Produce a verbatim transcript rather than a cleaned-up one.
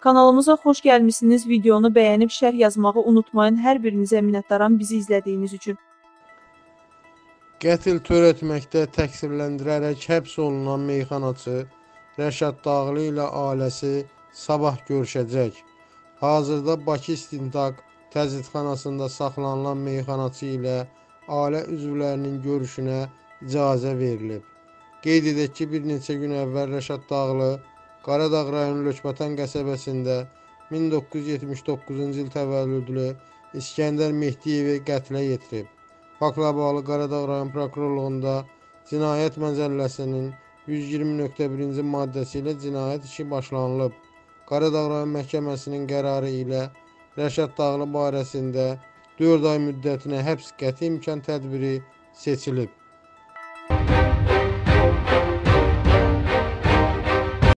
Kanalımıza xoş gəlmişsiniz. Videonu bəyənib şərh yazmağı unutmayın. Hər birinizə minnətdaram bizi izlədiyiniz üçün. Qətl törətməkdə təqsirləndirərək həbs olunan meyxanaçı Rəşad Dağlı ilə ailəsi sabah görüşəcək. Hazırda Bakı İstintaq Təzyiqxanasında saxlanılan meyxanaçı ilə ailə üzvlərinin görüşünə icazə verilib. Qeyd edək ki, bir neçə gün əvvəl Rəşad Dağlı Qaradağ rayonu Lökbatan qəsəbəsində min doqquz yüz yetmiş doqquzuncu il təvəllüdlü İskəndər Mehdiyevi qətlə yetirib. Faktla bağlı Qaradağ rayon prokurorluğunda Cinayət Məcəlləsinin yüz iyirmi nöqtə birinci maddəsi ilə cinayət işi başlanılıb. Qaradağ rayon məhkəməsinin qərarı ilə Rəşad Dağlı barəsində dörd ay müddətinə həbs qəti imkan tədbiri seçilib.